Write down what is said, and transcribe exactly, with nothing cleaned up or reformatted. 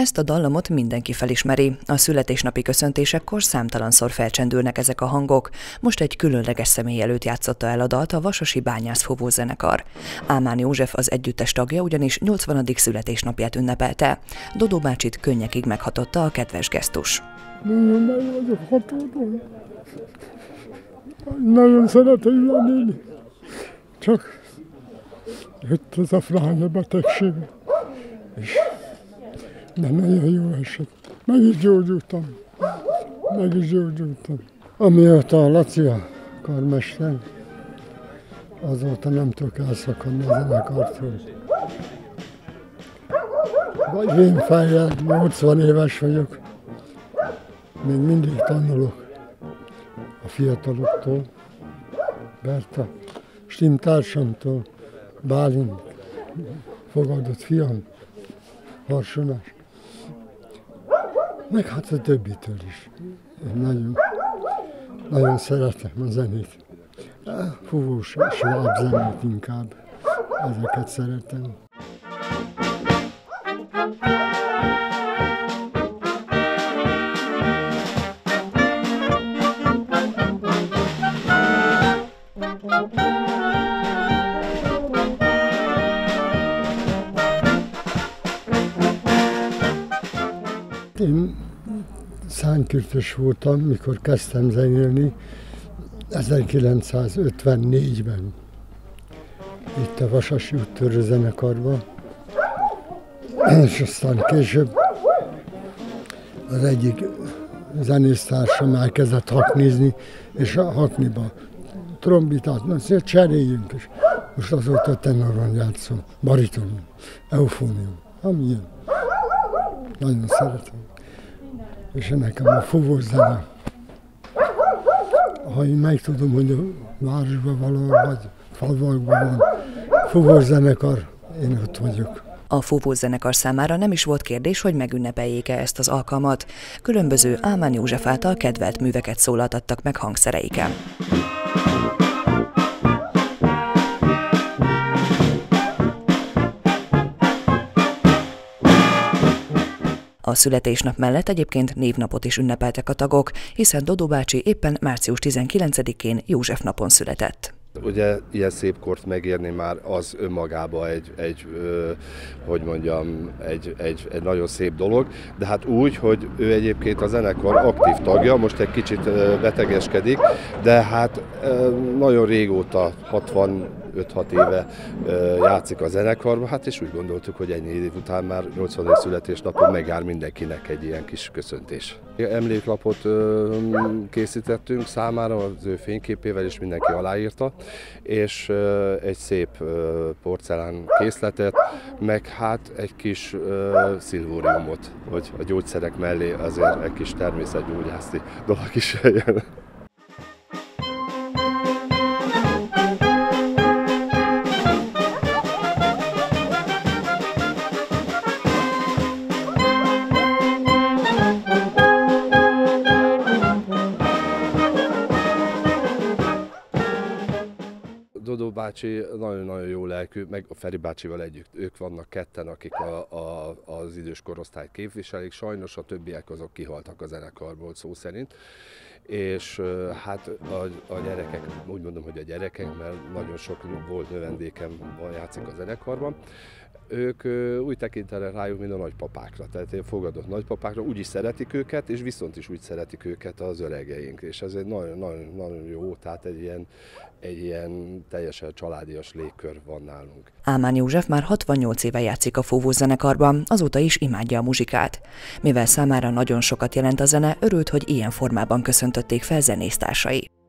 Ezt a dallamot mindenki felismeri. A születésnapi köszöntésekkor számtalanszor felcsendülnek ezek a hangok. Most egy különleges személy előtt játszotta el a dalt a Vasasi Bányász Fúvós zenekar. Álmán József az együttes tagja ugyanis nyolcvanadik születésnapját ünnepelte. Dodó bácsit könnyekig meghatotta a kedves gesztus. Nagyon meg vagyok hatódva. Nagyon szeretem lenni. Csak jött ez a fránya betegség. És de nagyon jó esett. Meg is gyógyultam. Meg is gyógyultam. Amióta a Laci a karmester, azóta nem tudok elszakadni a zenekartól. Vagy én fejjel, nyolcvan éves vagyok. Még mindig tanulok a fiataloktól, Berta, stimtársamtól, Bálint, fogadott fiam, Harsonás, meg hát a többitől is. Én nagyon, nagyon szeretem a zenét. Fúvós, sváb zenét inkább, ezeket szeretem. Én szánykürtös voltam, mikor kezdtem zenélni, ezerkilencszázötvennégyben, itt a Vasasi úttörő zenekarban, és aztán később az egyik zenésztársam elkezdett haknizni, és a hakniba trombitát, na szóval cseréljünk, és most azóta tenoron játszom, baritonum, eufónium, amilyen. Nagyon szeretem. És nekem a fúvós zene. Ha én megtudom, hogy a városban valahol, vagy falvakban van fúvós zenekar, én ott vagyok. A fúvós zenekar számára nem is volt kérdés, hogy megünnepeljék-e ezt az alkalmat. Különböző Álmán József által kedvelt műveket szólaltattak meg hangszereiken. A születésnap mellett egyébként névnapot is ünnepeltek a tagok, hiszen Dodó bácsi éppen március tizenkilencedikén József napon született. Ugye ilyen szép kort megérni már az önmagában egy, egy ö, hogy mondjam, egy, egy, egy nagyon szép dolog, de hát úgy, hogy ő egyébként a zenekar aktív tagja, most egy kicsit betegeskedik, de hát nagyon régóta, hatvanöt-hat éve játszik a zenekarban, hát és úgy gondoltuk, hogy ennyi év után már nyolcvanadik születésnapon megjár mindenkinek egy ilyen kis köszöntés. Emléklapot készítettünk számára az ő fényképével, és mindenki aláírta, és egy szép porcelán készletet, meg hát egy kis szilvóriumot, hogy a gyógyszerek mellé azért egy kis természetgyógyászi dolog is jön. Dodó bácsi nagyon-nagyon jó lelkű, meg a Feri bácsival együtt. Ők vannak ketten, akik a, a, az idős korosztályt képviselik. Sajnos a többiek azok kihaltak a zenekarból szó szerint. És hát a, a gyerekek, úgy mondom, hogy a gyerekek, mert nagyon sok volt növendékem van, játszik a zenekarban. Ők úgy tekintenek rájuk, mint a nagypapákra, tehát én fogadott nagypapákra, úgy is szeretik őket, és viszont is úgy szeretik őket az öregeink, és ez egy nagyon, nagyon, nagyon jó, tehát egy ilyen, egy ilyen teljesen családias légkör van nálunk. Álmán József már hatvannyolc éve játszik a fúvós zenekarban, azóta is imádja a muzsikát. Mivel számára nagyon sokat jelent a zene, örült, hogy ilyen formában köszöntötték fel zenésztársai.